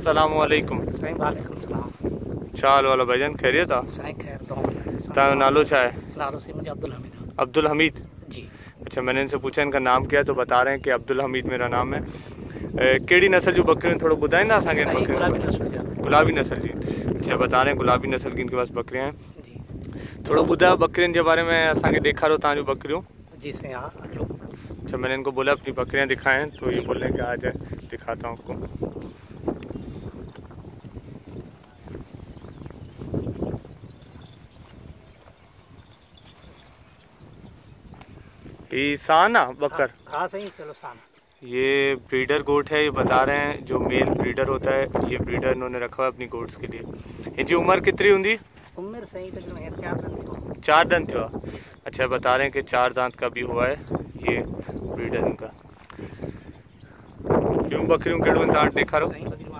अस्सलामु अलैकुम। साईं वालेकुम सलाम। चाल वाला भाईजान खैरियत आ? साईं खैर तो तां नालो छा है? नालो से मुझे अब्दुल हमीद। अब्दुल हमीद जी। अच्छा, मैंने इनसे पूछा इनका नाम क्या है तो बता रहे हैं कि अब्दुल हमीद मेरा नाम है। केड़ी नस्ल जो बकरियां थोड़ा बुधाईंदा असांखे? गुलाबी नस्ल जा। गुलाबी नस्ल जी। अच्छा, बता रहे हैं गुलाबी नस्ल की इनके पास बकरियां हैं जी। थोड़ा बुधायो बकरियन के बारे में, असांखे ॾेखारो तव्हां जो बकरियूं। जी साईं हाँ अचो। अच्छा, मैंने इनको बोला अपनी बकरियां दिखाएं तो ये बोले कि आ जाए दिखाता हूँ आपको। ये सान आ बकर? हाँ सही, चलो सान। ये ब्रीडर गोट है, ये बता रहे हैं जो मेल ब्रीडर होता है ये ब्रीडर इन्होंने रखा हुआ है अपनी गोट्स के लिए। इनकी उम्र कितनी होंगी? उम्र सही तकरीबन 4 दिन। 4 दिन हुआ। अच्छा, बता रहे हैं कि 4 दांत का भी हुआ है ये ब्रीडर इनका। क्यों बकरियों केड़ो इंतजार देखा रो?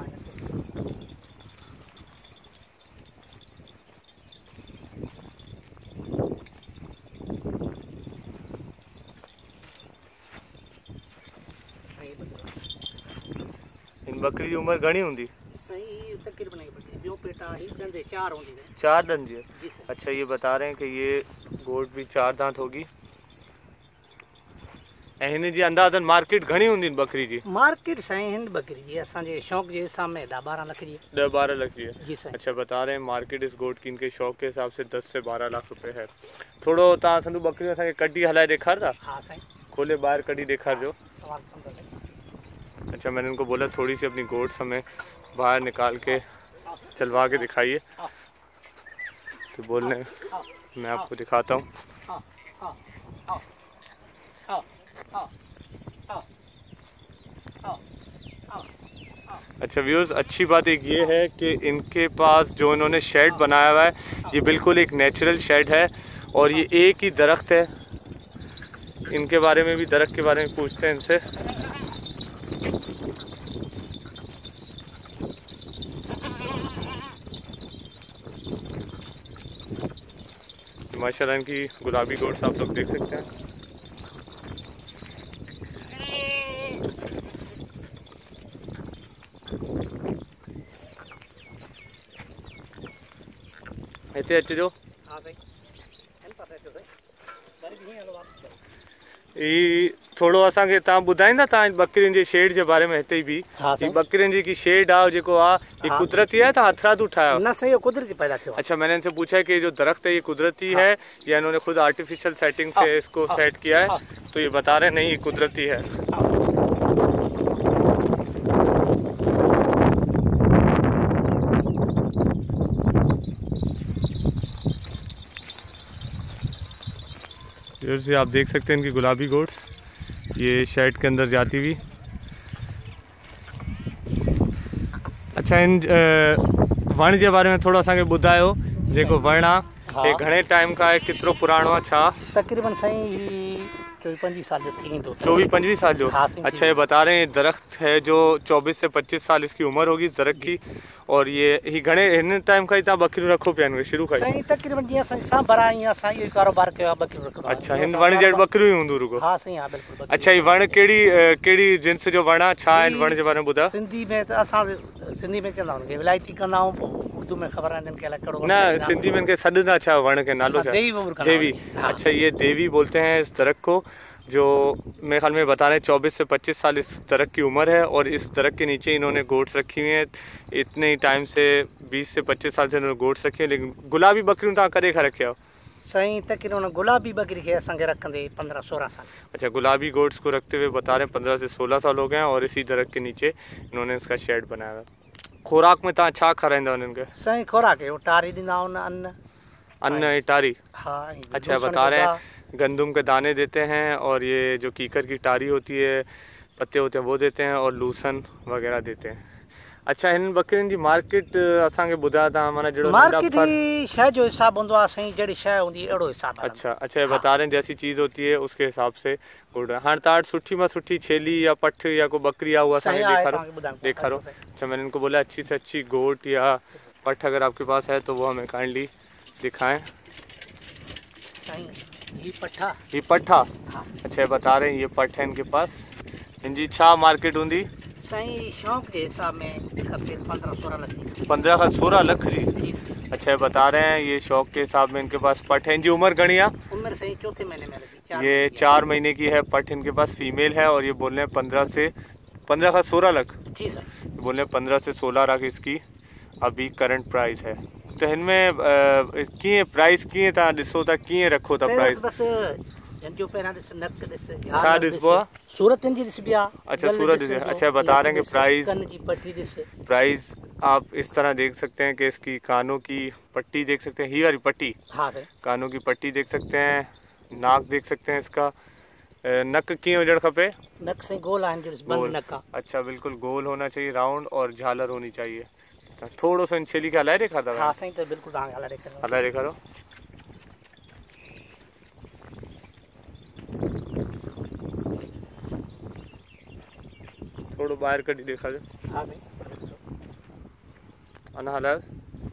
इन बकरी की उम्र घनी होंगी? सही तकरीबन जो पेटा ही दंदे 4 होंदी है। 4 दंद जी। जी। अच्छा, ये बता रहे हैं कि ये गोट भी 4 दांत होगी। हिन जी अंदाजन मार्केट घनी होंदी बकरी जी? मार्केट साईं हिन बकरी जी असांजे शौक़ के हिसाब में 10-12 लाख जी। 10-12 लाख जी है। जी साईं। अच्छा, बता रहे हैं मार्केट इस गोट की इनके शौक के हिसाब से 10 से 12 लाख रुपए है। थोड़ो तव्हां संदू बकरियों असांखे कड्डी हलाए ॾेखारंदा? हाँ साईं। खोले बाहर कड्डी ॾेखारजो। अच्छा, मैंने इनको बोला थोड़ी सी अपनी गोट्स हमें बाहर निकाल के चलवा के दिखाइए तो बोलने मैं आपको दिखाता हूँ। अच्छा व्यूअर्स, अच्छी बात एक ये है कि इनके पास जो इन्होंने शेड बनाया हुआ है ये बिल्कुल एक नेचुरल शेड है और ये एक ही दरख्त है। इनके बारे में भी, दरख्त के बारे में पूछते हैं इनसे। माशाल्लाह इनकी गुलाबी गोट्स आप लोग देख सकते हैं। इतने अच्छे जो थोड़ो असांखे तव्हां ॿुधाईंदा तव्हां बकरियुनि जे शेड जे बारे में? हिते भी बकरियुनि जी की शेड आहे जेको आहे ये कुदरती है तो हथरादू ठाया? ना सही, कुदरती पैदा थयो। अच्छा, मैंने इनसे पूछा है कि जो दरख्त है ये कुदरती है या इन्होंने खुद आर्टिफिशियल सेटिंग से इसको सेट किया है? तो ये बता रहे हैं नहीं, ये कुदरती है। इधर से आप देख सकते हैं इनकी गुलाबी गोट्स ये शेड के अंदर जाती हुई। अच्छा, इन वण के बारे में थोड़ा असांखे ॿुधायो। जेको वण आहे ये घणे टाइम का है, कितरो पुराणो आहे छा? तकरीबन सही 24-25 साल जो थी। 24-25 साल जो? अच्छा, ये बता रहे हैं दरख्त है जो 24 से 25 साल इसकी उम्र होगी इस दरख्त की। और ये घणे हिन टाइम का ही तव्हां बकरियूं रखो पिया शुरू का? सही तकरीबन जीअं असां बरा ई असां इहो कारोबार कयो आहे बकरियूं रखणो। अच्छा, हिन वण जे बकरियूं ही हूंदियूं रुगो? हाँ सही, हाँ बिल्कुल। अच्छा, ये वण केड़ी जिन्स जो वण आहे, छा इन वण जे बारे में ॿुधायो? सिंधी में असां सिंधी में चवंदा आहियूं विलायती कंदा आहियूं, उर्दू में ख़बर आहिनि कि कहिड़ो ना सिंधी में इनके सॾंदा छा वण के नालो छा? देवी। अच्छा, ये देवी बोलते हैं इस दरख्त को, जो मेरे ख्याल में बता रहे हैं 24 से 25 साल इस दरख्त की उम्र है। और इस दरख्त के नीचे इन्होंने गोट्स रखी हुई हैं इतने ही टाइम से, 20 से 25 साल से इन्होंने गोट्स रखी हैं। लेकिन गुलाबी बकरियों तव्हां कॾहिं खां रखिया? सही तकरीबन गुलाबी बकरी के असांखे रखंदे 15-16 साल। अच्छा, गुलाबी गोट्स को रखते हुए बता रहे हैं 15 से 16 साल हो गए हैं और इसी दरख्त के नीचे इन्होंने इसका शेड बनाया है। खुराक में तव्हां छा खाराईंदा उन्हनि खे? सही खुराक है टारी ॾींदा आहिनि, अन्न टारी। हाँ। अच्छा, बता रहे हैं गंदम के दाने देते हैं और ये जो कीकर की टारी होती है, पत्ते होते हैं वो देते हैं और लूसन वगैरह देते हैं। अच्छा, इन बकरियुनि जी मार्केट असांखे ॿुधायो तव्हां? माना जहिड़ो मार्केट शइ जो हिसाब हूंदो आहे साईं, जहिड़ी शइ हूंदी अहिड़ो हिसाब। अच्छा, ये बता रहे हैं जैसी चीज़ होती है उसके हिसाब से गुड। हाँ, तव्हां सुठी में सुठी छेली या पठ या कोई बकरी आहे उहा असांखे ॾेखारो। अच्छा, मैंने इनको बोला अच्छी से अच्छी गोट या पठ अगर आपके पास है तो वो हमें काइंडली दिखाएं। ये पट्ठा। ये पट्ठा? अच्छा, बता रहे हैं ये पट्ठ है इनके पास। इनकी छा मार्केट होंगी? सही शौक के हिसाब में 15-16 लाख 15 का 16 लाख जी। जी अच्छा, ये बता रहे हैं ये शौक के हिसाब में इनके पास पट है। इनकी उम्र गणी है? उम्र सही चौथे महीने में लगी, ये 4 महीने की है पट इनके पास, फीमेल है। और ये बोल रहे हैं 15 का 16 लाख जी सर। बोल रहे हैं 15 से 16 लाख इसकी अभी करंट प्राइस है। तो इनमें कीअं प्राइस कीअं तव्हां ॾिसो था, कीअं रखो था प्राइस? बस जो पहिरां ॾिस नक ॾिस छा ॾिसबो आहे? सूरत जी ॾिसबी आहे। अच्छा, सूरत ॾिस। अच्छा, बता रहे हैं कि प्राइस कन जी पट्टी ॾिस, प्राइस आप इस तरह देख सकते हैं कि इसकी कानों की पट्टी देख सकते हैं, ही वाली पट्टी, हाँ सर, कानों की पट्टी देख सकते हैं, नाक देख सकते हैं इसका। नक कीअं हुजणु खपे? नक से गोल आहिनि जो बंद नक आहे। अच्छा, बिल्कुल गोल होना चाहिए, राउंड, और झालर होनी चाहिए। थोड़ो सो इन छेली खे हलाए ॾेखार था? हाँ साईं, तो बिल्कुल तव्हांखे हलाए ॾेखारो। थोड़ो ॿाहिरि कढी ॾेखारियो। हाँ साईं, अञा हलायोसि।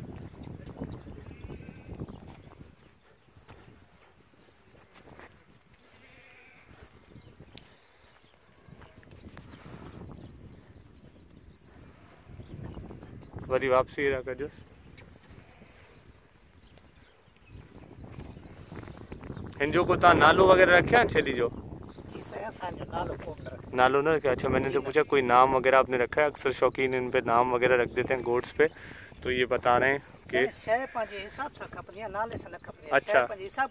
वरी वापसी हेॾा कजोसि। हिन जो को तव्हां नालो वग़ैरह रखिया आहिनि छेली जो? नालो न रखा? अच्छा, मैंने इनसे पूछा कोई नाम वगैरह आपने रखा है? अक्सर शौकीन इन पे नाम वगैरह रख देते हैं गोट्स पे, तो ये बता रहे हैं कि अच्छा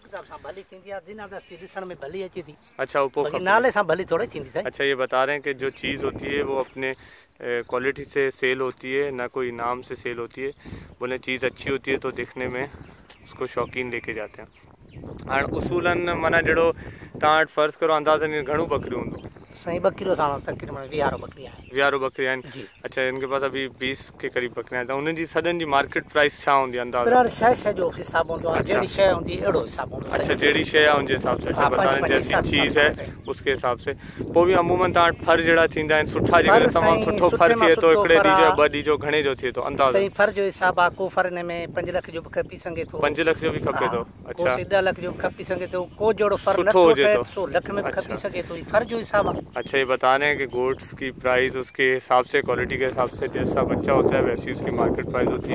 अच्छा वो नाले सां भली थोड़ी थींदी सही। अच्छा, ये बता रहे हैं कि जो चीज़ होती है वो अपने क्वालिटी से सेल होती है, ना कोई नाम से सेल होती है। बोले चीज़ अच्छी होती है तो दिखने में उसको शौकीन लेके जाते हैं। हाँ, उसूलन माना जड़ो तव्हां फर्ज़ करो अंदाज़न घणो बकरियूं हूंदो? सही बकरियों सां तकरीबन 20 बकरियां आहिनि। 20 बकरियां आहिनि। अच्छा, इनके पास अभी 20 के करीब बकरियां आहिनि। उन्हनि जी सॼनि जी मार्केट प्राइस छा हूंदी अंदाज़? शइ जो हिसाब हूंदो आहे, जहिड़ी शइ हूंदी अहिड़ो हिसाब हूंदो। अच्छा, जहिड़ी शइ आहे उनजे हिसाब से। अच्छा, बता रहे हैं जैसी चीज़ है उसके हिसाब से। पोइ बि अमूमन तव्हां फर जहिड़ा थींदा आहिनि सुठा, जेकर तमामु सुठो फर थिए थो, हिकिड़े ॾींहुं जो 2 ॾींहं जो घणे जो थिए थो अंदाज़? सही फर जो हिसाब आहे, को फर हिन में 5 लख जो बि खपी सघे थो, 5 लख जो बि खपे थो। अच्छा, 10 लख जो बि खपी सघे थो, को जहिड़ो फर नथो हुजे तो 100 लख में बि खपी सघे थो, फर जो हिसाब आहे। अच्छा, ये बता रहे हैं कि गोट्स की प्राइस उसके हिसाब से, क्वालिटी के हिसाब से, जैसा बच्चा होता है वैसी उसकी मार्केट प्राइस होती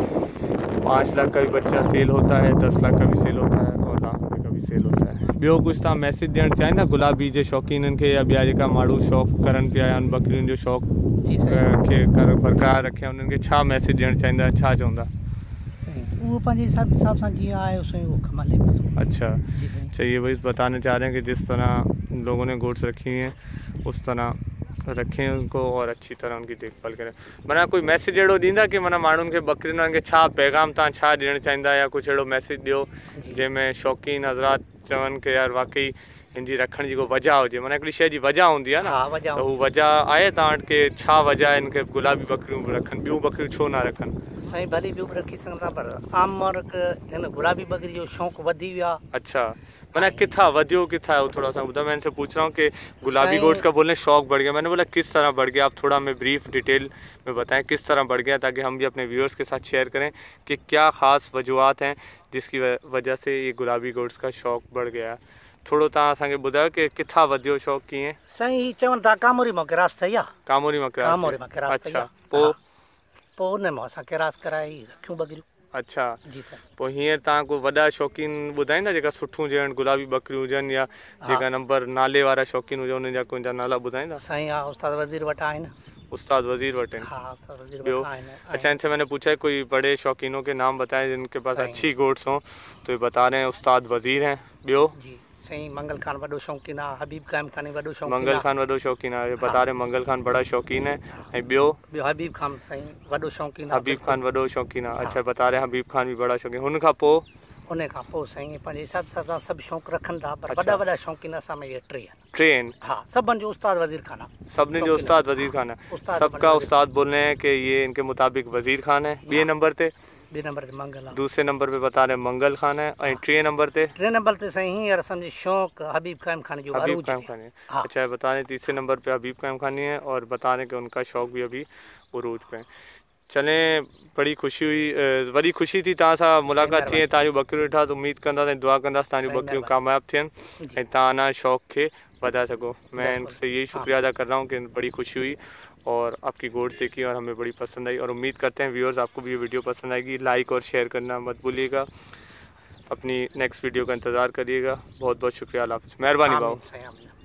है। 5 लाख का भी बच्चा सेल होता है, 10 लाख का भी सेल होता है, और लाख रुपये का भी सेल होता है। ॿियो कुझु तव्हां मैसेज ॾियणु चाहिंदा गुलाबी जे शौक़ीननि खे, या ॿिया जेका माण्हू शौक़ु करनि पिया आहिनि बकरियुनि जो शौक़ु खे बरक़रार रखिया, उन्हनि खे छा मैसेज ॾियणु चाहींदा, छा चवंदा? वो पंहिंजे हिसाब सां जीअं आहे उसमें वो कमाले। अच्छा, चलिए वही बताने चाह रहे हैं कि जिस तरह लोगों ने गोट्स रखी हैं उस तरह रखें उनको, और अच्छी तरह उनकी देखभाल करें। माना कोई मैसेज अहिड़ो ॾींदा कि माना माण्हुनि खे बकरियुनि खे छा पैगाम तव्हां छा ॾियणु चाहींदा, या कुझु अहिड़ो मैसेज ॾियो जंहिंमें शौक़ीन हज़रात चवनि कि यार वाकई हिनजी रखण जी को वजह हुजे, माना हिकिड़ी शइ जी वजह हूंदी आहे न, त हू वजह आहे तव्हां वटि कि छा वजह आहे हिनखे गुलाबी बकरियूं रखनि, ॿियूं बकरियूं छो न रखनि? साईं भली ॿियूं बि रखी सघंदा, पर आम हिन गुलाबी बकरी जो शौक़ु वधी वियो आहे। अच्छा, मैंने कितना वधियो कितना है वो थोड़ा सा बताओ। मैं इनसे पूछ रहा हूँ कि गुलाबी गोट्स का बोलने शौक बढ़ गया, मैंने बोला किस तरह बढ़ गया, आप थोड़ा हमें ब्रीफ डिटेल में बताएं किस तरह बढ़ गया, ताकि हम भी अपने व्यूअर्स के साथ शेयर करें कि क्या ख़ास वजूहत हैं जिसकी वजह से ये गुलाबी गोट्स का शौक बढ़ गया। थोड़ो तव्हां असांखे ॿुधायो कि किथां वधियो शौक़ कीअं? साईं चवनि था कामोरी मां किरास ठही आहे। कामोरी मां किरास? अच्छा, पोइ हुन मां असां किरास कराए रखियूं बकरियूं। अच्छा जी सर। पोइ हींअर तव्हां को वॾा शौक़ीन ॿुधाईंदा जेका सुठियूं हुजनि गुलाबी बकरियूं हुजनि, या जेका नंबर नाले वारा शौक़ीन हुजनि उन्हनि जा कोई नाला ॿुधाईंदा? साईं हा, उस्ताद वज़ीर वटि आहिनि। उस्ताद वज़ीर वटि हैं? हाँ, ॿियो? अच्छा, इनसे मैंने पूछा है कोई बड़े शौकीनों के नाम बताएं जिनके पास अच्छी गोट्स हों, तो ये बता रहे हैं उस्ताद वज़ीर हैं। ॿियो? जी सही मंगल खान वॾो शौक़ीन आहे, हबीब कायम खान वॾो शौक़ीन, मंगल खान वॾो शौक़ीन आहे, बता रहे मंगल खान बड़ा शौकीन है। ऐं ॿियो? ॿियो हबीब खान साईं वॾो शौक़ीन आहे। हबीब खान वॾो शौक़ीन आहे। अच्छा, बता रहे हबीब खान भी बड़ा शौक़ीन। हुन खां पोइ? उन खां पोइ साईं पंहिंजे हिसाब सां सभु शौक़ु रखनि था, पर वॾा वॾा शौक़ीन असां में इहे टे आहिनि। हाँ, सभिनि जो उस्ताद वज़ीर खान है। सभिनी जो उस्ताद वज़ीर खान है। सबका उस्ताद बोल रहे हैं कि ये इनके मुताबिक वज़ीर खान है। ॿिए नंबर ते? ॿिए नंबर ते मंगल है। दूसरे नंबर पे बता रहे मंगल खान है। और टे नंबर ते? टे नंबर ते साईं हींअर समझ शौक़ हबीब कायम खान जो हबीब कायम खान है। अच्छा, बता रहे तीसरे नंबर पे हबीब कायम खानी है, और बता रहे कि उनका शौक़ भी अभी उरूज पे है। चलें बड़ी खुशी हुई, वरी खुशी थी तव्हां सां मुलाक़ात थी, तव्हांजो बकरियूं ॾिठा त उम्मीद कंदासीं, दुआ कंदासीं तव्हांजूं बकरियूं कामयाब थियनि ऐं तव्हां अञा शौक़ खे वधाए सको। मैं इनसे यही शुक्रिया अदा कर रहा हूँ कि बड़ी खुशी हुई और आपकी गोट देखी और हमें बड़ी पसंद आई, और उम्मीद करते हैं व्यूअर्स आपको भी ये वीडियो पसंद आएगी। लाइक और शेयर करना मत भूलिएगा। अपनी नेक्स्ट वीडियो का इंतज़ार करिएगा। बहुत बहुत शुक्रिया। अल्लाह हाफ़िज़। मेहरबानी भाऊ।